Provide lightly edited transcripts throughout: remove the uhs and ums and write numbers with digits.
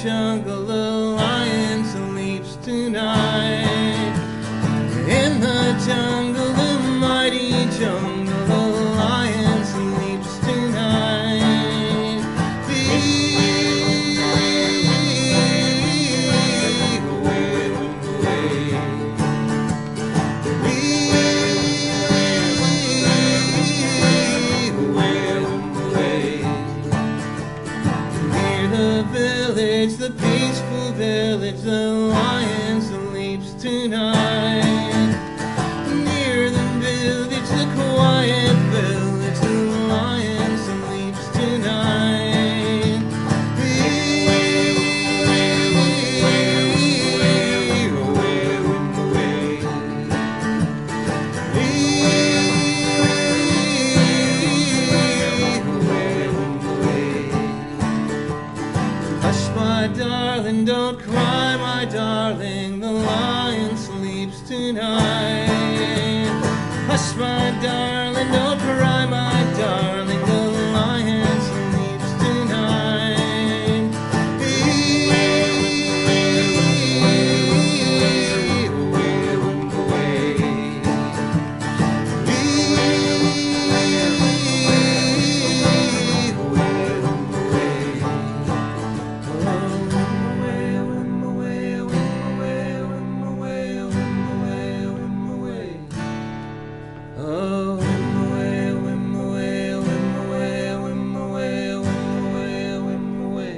jungle the lion sleeps tonight. In the jungle, the mighty jungle, the lion sleeps tonight. Near the village, the peaceful village, the lion sleeps tonight. Near the village, the quiet village, the lion sleeps tonight. Hush, my darling, don't cry, my darling, the lion sleeps tonight. Hush, my darling, don't cry, my darling, the lion sleeps tonight. Oh, Wimoweh, Wimoweh, Wimoweh, Wimoweh, Wimoweh, Wimoweh.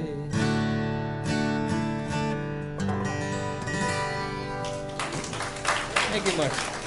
Thank you much.